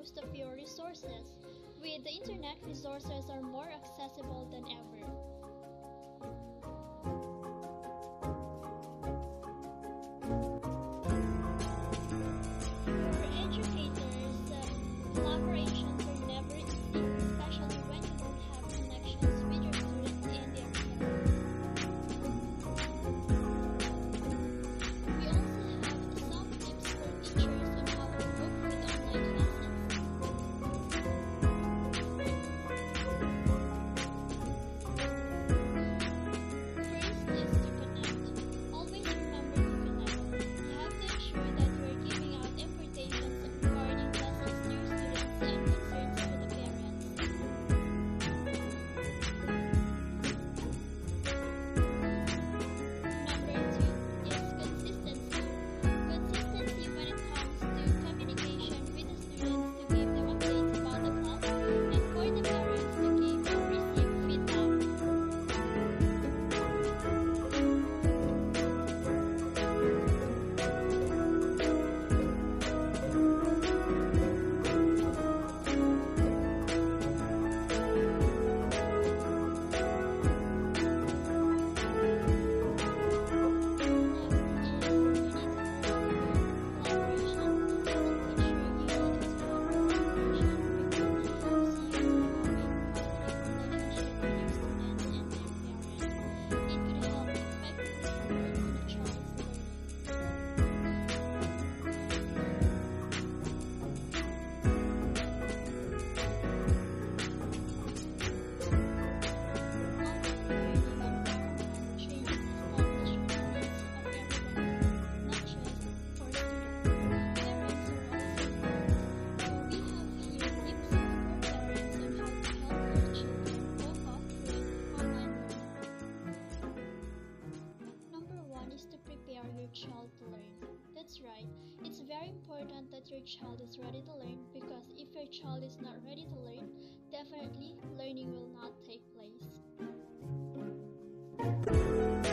most of your resources. With the internet, resources are more accessible than ever. For educators, collaborations are never easy, especially when you don't have connections with your students and their parents. We also have some tips for teachers on how to cope with online classes. First is to connect. Always remember to connect. You have to ensure that you are giving out invitations regarding lessons to your students and concerns to the parents. Number 2 is consistency. Consistency when it comes to communication with the students to give them updates about the class and for the parents to give or receive feedback. Child to learn. That's right. It's very important that your child is ready to learn because if your child is not ready to learn, definitely learning will not take place.